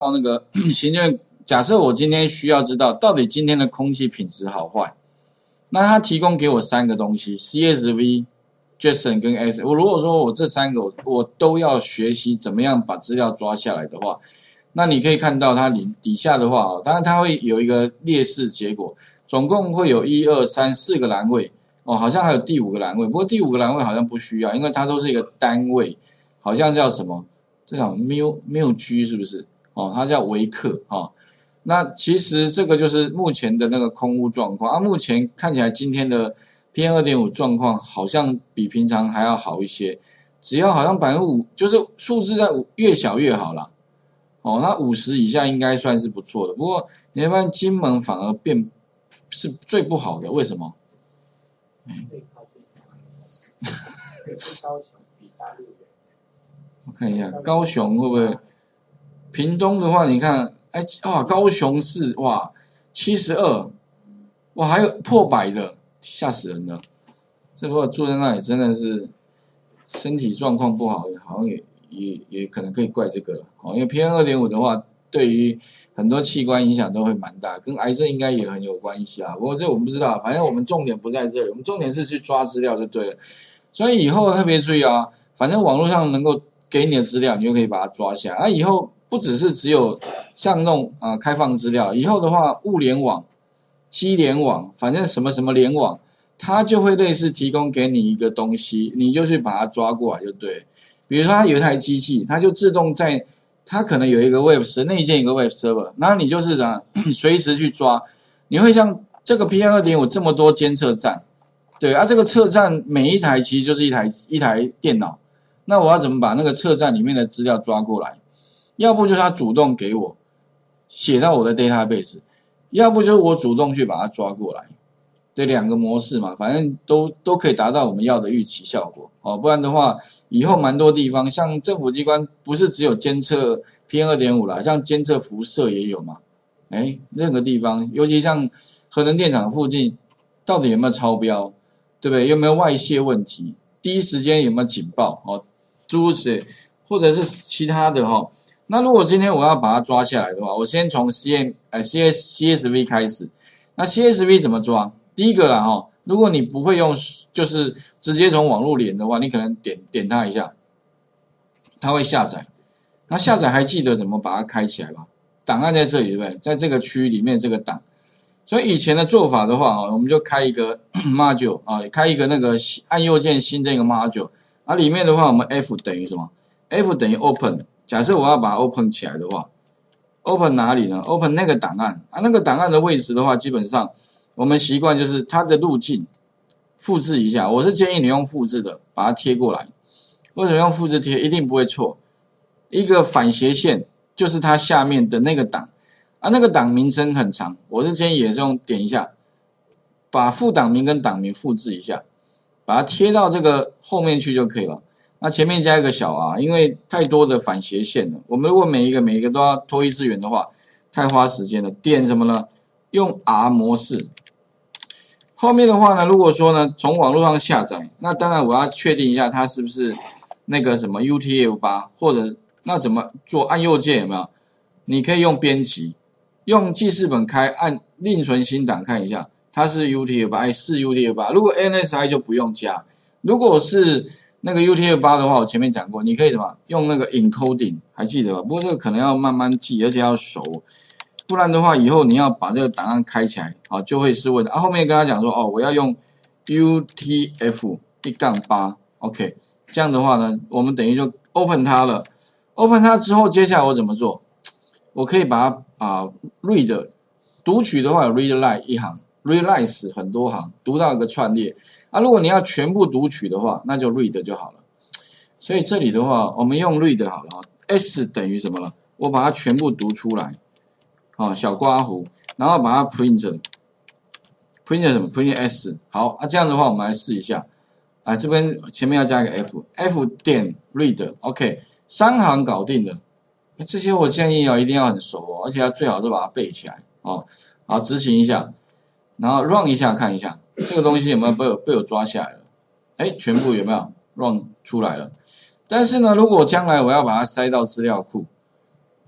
到那个行政，假设我今天需要知道到底今天的空气品质好坏，那他提供给我3个东西 ，CSV、JSON 跟 S。我如果说我这3个我都要学习怎么样把资料抓下来的话，那你可以看到它底下的话，当然它会有一个列式结果，总共会有1、2、3、4个栏位哦，好像还有第5个栏位，不过第5个栏位好像不需要，因为它都是一个单位，好像叫什么？这种缪 G 是不是？哦，它叫维克哦。那其实这个就是目前的那个空污状况啊。目前看起来今天的 PM2.5 状况好像比平常还要好一些，只要好像5%，就是数字在越小越好啦。哦，那50以下应该算是不错的。不过你会发现金门反而是最不好的，为什么？我看一下高雄会不会？屏东的话，你看，哎哇，高雄市哇72，哇还有破100的，吓死人了。这如果住在那里真的是身体状况不好，好像也可能可以怪这个哦，因为 PM2.5 的话，对于很多器官影响都会蛮大，跟癌症应该也很有关系啊。不过这我们不知道，反正我们重点不在这里，我们重点是去抓资料就对了。所以以后特别注意啊，反正网络上能够给你的资料，你就可以把它抓下来。那以后不只是只有像那种开放资料，以后的话，物联网、机联网，反正什么什么联网，它就会类似提供给你一个东西，你就去把它抓过来就对。比如说它有一台机器，它就自动在它可能有一个 Web server 内建一个 Web server， 然后你就是随时去抓，你会像这个 PM2.5 这么多监测站，对啊，这个测站每一台其实就是一台电脑，那我要怎么把那个测站里面的资料抓过来？要不就是他主动给我写到我的 database， 要不就是我主动去把它抓过来，对，2个模式嘛，反正都可以达到我们要的预期效果哦。不然的话，以后蛮多地方像政府机关不是只有监测 PM2.5 啦，像监测辐射也有嘛。哎，任何地方，尤其像核能电厂附近，到底有没有超标，对不对？有没有外泄问题？第一时间有没有警报哦？诸如此类，或者是其他的哈。那如果今天我要把它抓下来的话，我先从 CSV 开始。那 CSV 怎么抓？第一个啦哈，如果你不会用，就是直接从网络连的话，你可能点它一下，它会下载。那下载还记得怎么把它开起来吧？档案在这里对不对？在这个区域里面这个档。所以以前的做法的话我们就开一个 module 开一个那个按右键新增一个 module， 里面的话我们 F 等于什么 ？F 等于 open。假设我要把它 open 起来的话 ，open 哪里呢 ？open 那个档案那个档案的位置的话，基本上我们习惯就是它的路径复制一下。我是建议你用复制的，把它贴过来。为什么用复制贴？一定不会错。一个反斜线就是它下面的那个档那个档名称很长，我是建议也是用点一下，把副档名跟档名复制一下，把它贴到这个后面去就可以了。那前面加一个小 r， 因为太多的反斜线了。我们如果每一个都要拖1次元的话，太花时间了。点什么呢？用 R 模式。后面的话呢，如果说呢从网络上下载，那当然我要确定一下它是不是那个什么 UTF-8， 或者那怎么做？按右键有没有？你可以用编辑，用记事本开，按另存新档看一下，它是 UTF-8，是 UTF-8。如果 NSI 就不用加，如果是那个 UTF-8 的话，我前面讲过，你可以什么用那个 encoding， 还记得吧？不过这个可能要慢慢记，而且要熟，不然的话以后你要把这个档案开起来就会是问后面跟他讲说我要用 UTF-8 ，OK， 这样的话呢，我们等于就 open 它了。open 它之后，接下来我怎么做？我可以把它read 读取的话有 read line 一行 ，read lines 很多行，读到一个串列。如果你要全部读取的话，那就 read 就好了。所以这里的话，我们用 read 好了，S 等于什么了？我把它全部读出来，小括弧，然后把它 print 什么 ？print S。好这样的话我们来试一下。这边前面要加一个 F 点 read，OK， 3行搞定了。这些我建议一定要很熟而且最好是把它背起来好，执行一下，然后 run 一下看一下这个东西有没有被我抓下来了。全部有没有 run 出来了？但是呢，如果将来我要把它塞到资料库，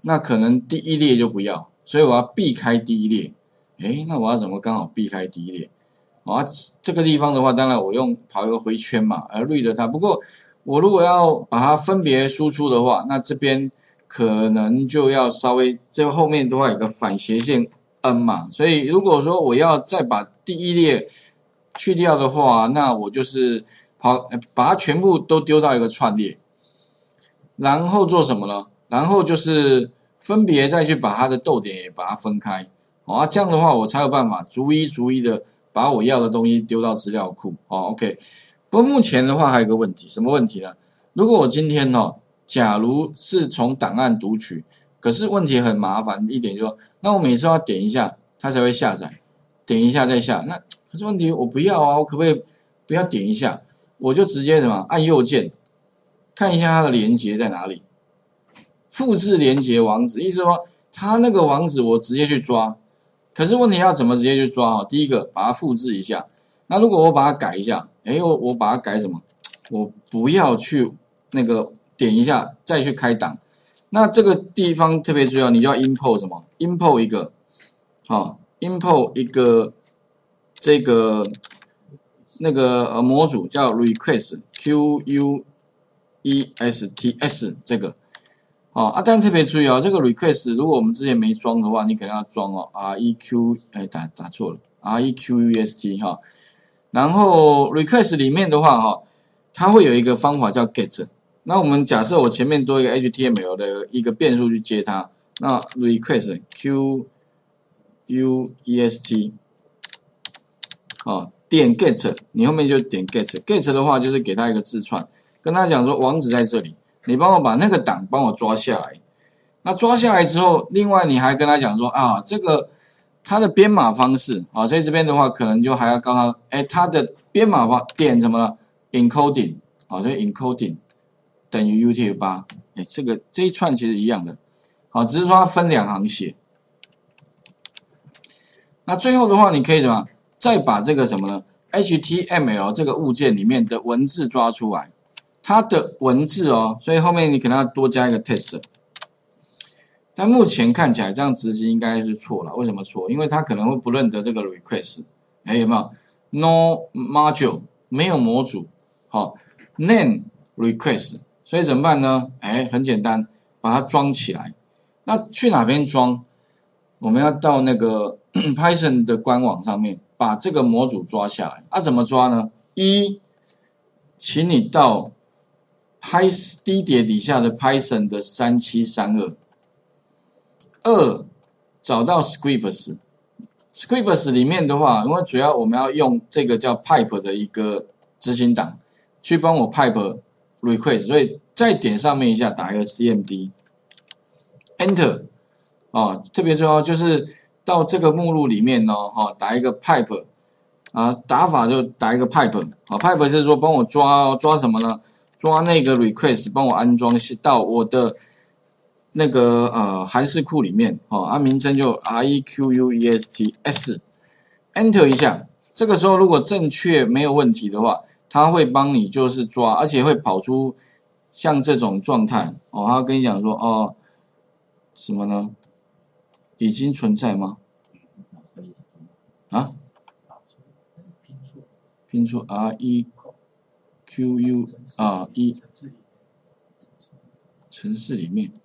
那可能第一列就不要，所以我要避开第一列。哎，那我要怎么刚好避开第一列？啊，这个地方的话，当然我用跑一个回圈嘛，而绿的它。不过我如果要把它分别输出的话，那这边可能就要稍微这后面的话有个反斜线 n 嘛，所以如果说我要再把第一列去掉的话，那我就是把它全部都丢到一个串列，然后做什么呢？然后就是分别再去把它的逗点也把它分开。啊，这样的话我才有办法逐一的把我要的东西丢到资料库。OK。不过目前的话还有一个问题，什么问题呢？如果我今天假如是从档案读取，可是问题很麻烦一点就是说，那我每次要点一下它才会下载，点一下再下。那可是问题我不要啊，我可不可以不要点一下？我就直接什么按右键，看一下它的连接在哪里，复制连接网址，意思说它那个网址我直接去抓。可是问题要怎么直接去抓？第一个把它复制一下，那如果我把它改一下，我把它改什么？我不要去那个点一下再去开档，那这个地方特别重要，你就要 import 什么 ？import 一个，import 一个这个那个模组叫 request QUESTS 这个。但特别注意这个 request 如果我们之前没装的话，你可能要装req 打错了 request 然后 request 里面的话它会有一个方法叫 get。那我们假设我前面多一个 HTML 的一个变数去接它，那 request QUEST 点 get， 你后面就点 get 的话就是给它一个字串，跟他讲说网址在这里。你帮我把那个档帮我抓下来，那抓下来之后，另外你还跟他讲说这个它的编码方式所以这边的话可能就还要告诉他，它的编码方点什么呢 ？encoding 所以 encoding 等于 UTF-8，这一串其实一样的，只是说它分两行写。那最后的话，你可以怎么再把这个什么呢 ？HTML 这个物件里面的文字抓出来。它的文字所以后面你可能要多加一个 test， 但目前看起来这样执行应该是错了。为什么错？因为它可能会不认得这个 request， 有没有 ？No module 没有模组，name request， 所以怎么办呢？很简单，把它装起来。那去哪边装？我们要到那个Python 的官网上面把这个模组抓下来。怎么抓呢？请你到低碟底下的 Python 的3732，找到 Scripts 里面的话，因为主要我们要用这个叫 pipe 的一个执行档去帮我 pipe request， 所以再点上面一下，打一个 cmd enter 特别重要就是到这个目录里面打一个 pipe 打法就打一个 pipe，pipe 是说帮我抓什么呢？抓那个 request 帮我安装到我的那个函式库里面名称就 requests enter 一下，这个时候如果正确没有问题的话，它会帮你就是抓，而且会跑出像这种状态它跟你讲说什么呢？已经存在吗？拼错 requue 程式里面，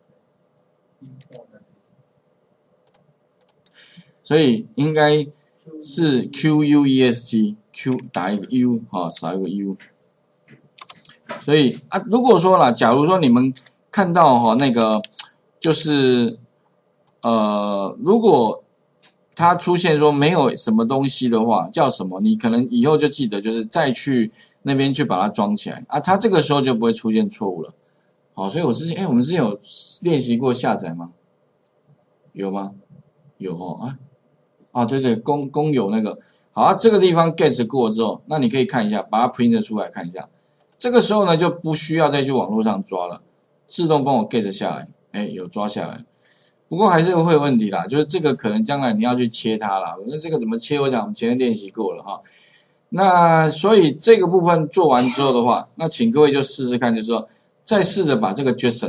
所以应该是 QUEST Q 打一个 U 少一个 U。所以如果说啦，假如说你们看到那个就是如果它出现说没有什么东西的话，叫什么？你可能以后就记得，就是再去那边去把它装起来它这个时候就不会出现错误了。所以我们之前有练习过下载吗？有吗？有对，公有那个。好这个地方 get 过之后，那你可以看一下，把它 print 出来看一下。这个时候呢，就不需要再去网络上抓了，自动帮我 get 下来。有抓下来。不过还是会有问题啦，就是这个可能将来你要去切它啦。那这个怎么切？我想我们前面练习过了那所以这个部分做完之后的话，那请各位就试试看，就是说再试着把这个 JSON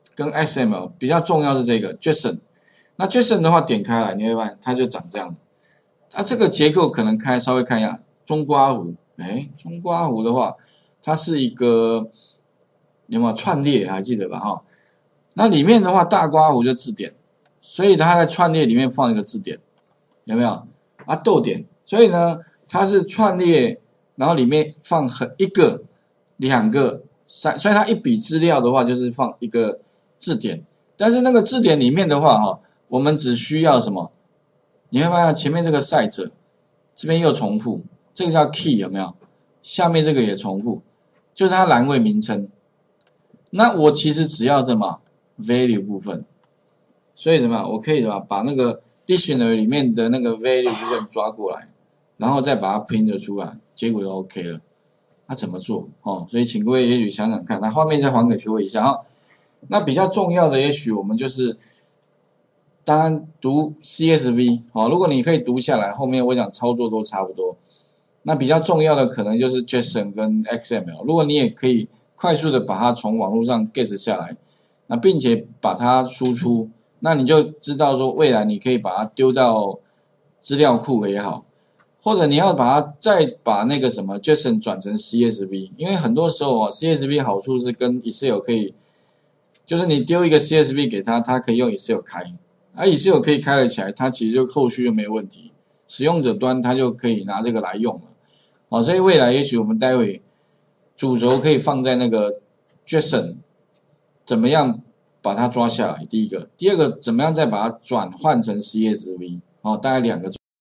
跟 XML 比较重要是这个 JSON。那 JSON 的话，点开来你会发现它就长这样。它这个结构可能稍微看一下中括弧，中括弧的话，它是一个有没有串列还记得吧？哈，那里面的话大括弧就字典，所以它在串列里面放一个字典，有没有？啊，逗点，所以呢，它是串列，然后里面放一个、2个、3，所以它一笔资料的话就是放一个字典，但是那个字典里面的话，哈，我们只需要什么？你会发现前面这个 site 这边又重复，这个叫 key 有没有？下面这个也重复，就是它栏位名称。那我其实只要什么 value 部分，所以什么我可以什么把那个 dictionary 里面的那个 value 部分抓过来，然后再把它拼出来，结果就 OK 了。那怎么做？哦，所以请各位也许想想看，那画面再还给各位一下啊。那比较重要的，也许我们就是当然读 CSV 哦，如果你可以读下来，后面我讲操作都差不多。那比较重要的可能就是 JSON 跟 XML， 如果你也可以快速的把它从网络上 get 下来，那并且把它输出，那你就知道说未来你可以把它丢到资料库也好，或者你要再把那个什么 JSON 转成 CSV， 因为很多时候CSV 好处是跟 Excel 可以，就是你丢一个 CSV 给他，他可以用 Excel 开，Excel 可以开得起来，它其实就后续就没有问题，使用者端他就可以拿这个来用了，所以未来也许我们待会主轴可以放在那个 JSON 怎么样把它抓下来，第一个，第二个怎么样再把它转换成 CSV，大概2个。